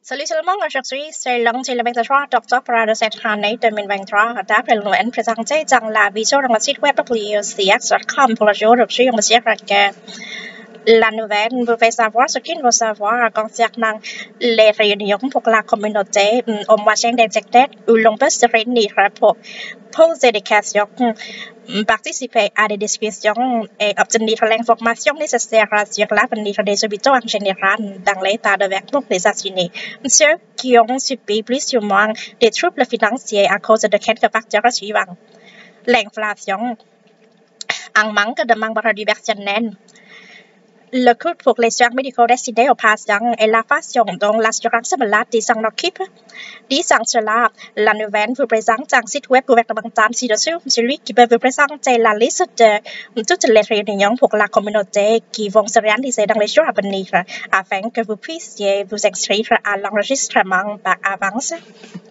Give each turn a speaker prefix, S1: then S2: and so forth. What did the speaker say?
S1: Salut tout le monde, aujourd'hui c'est l'Anti-le-23 d'octobre de cette année 2023. D'après le nouvelle présentée dans la vidéo dans le site web www.cx.com pour le jour d'aujourd'hui, on va dire que la nouvelle, vous pouvez savoir ce qu'il faut savoir concernant les réunions pour la communauté au moyen d'Internet où l'on peut se réunir pour poser des questions, participer à des discussions et obtenir l'information nécessaire sur l'avenir des hôpitaux en général dans l'état de Vermont des États-Unis. Ceux qui ont subi plus ou moins des troubles financiers à cause de quelques facteurs suivants. L'inflation, un manque de membres du personnel, le coût pour les soins médicaux destinés aux patients et la façon dont l'assurance maladie s'en occupe. Disant cela, la nouvelle vous présente un site web gouvernemental ci-dessous, celui qui peut vous présenter la liste de toutes les réunions pour la communauté qui vont se réaliser dans les jours à venir, afin que vous puissiez vous inscrire à l'enregistrement par avance.